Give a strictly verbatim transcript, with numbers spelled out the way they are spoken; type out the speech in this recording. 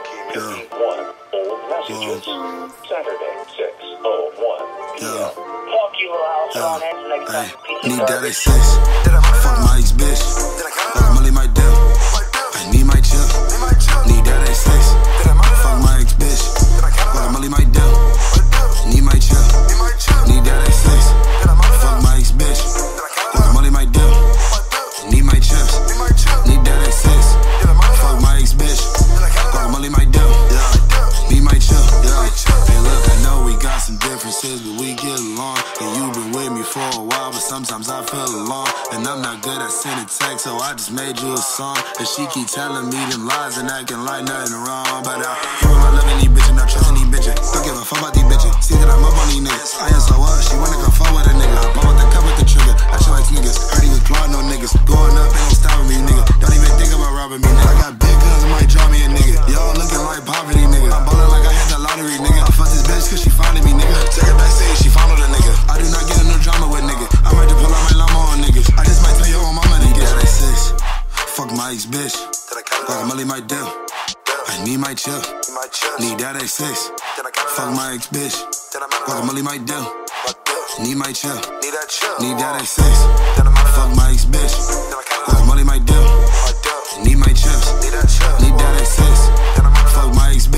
fifty-one. Old messages. Saturday, six oh one p m Fuck you, I'll phone answer next time. Need that at six. Fuck my ex bitch. Fuck Molly my deal. I need my chill. Need that at six. Fuck my ex bitch. Fuck Molly my deal. Need my chill. Need that at six. Fuck my ex bitch. Fuck Molly my deal. Need my chips. Need that at six. Fuck my ex bitch. Fuck Molly my deal. Need my chill. Hey look, I know we got some differences, but we get along. And you been with me for a while, but sometimes I feel alone. And I'm not good at sending text, so I just made you a song. And she keep telling me them lies and acting like nothing wrong. But I, you and my loving these bitches, not trusting these bitches. Don't give a fuck about these bitches. See that I'm up on these niggas. I am so up, she wanna go fuck with a nigga. Blow out the cup with the trigger. I show like niggas. Heard he was plotting on niggas. Going up, ain't no stopping me, nigga. Don't even think about robbing me, nigga. I got big guns and might draw me a nigga. Y'all looking like poverty, nigga. I'm ballin' like I had the lottery, nigga. I fucked this bitch cause she finding me, nigga. Take her backstage, she followed a nigga. I do not get in no drama with nigga. I might just pull out my llama on niggas. I just might tell your own mama nigga. Yeah, they six. Fuck my ex bitch. Fuck Molly my deal. I need my chill. Need that at six. Fuck my ex bitch. Fuck Molly my deal. Need my chill. Need that at six. Fuck my ex bitch. Fuck Molly my deal. Need my chips. Need that at six. Fuck my ex bitch.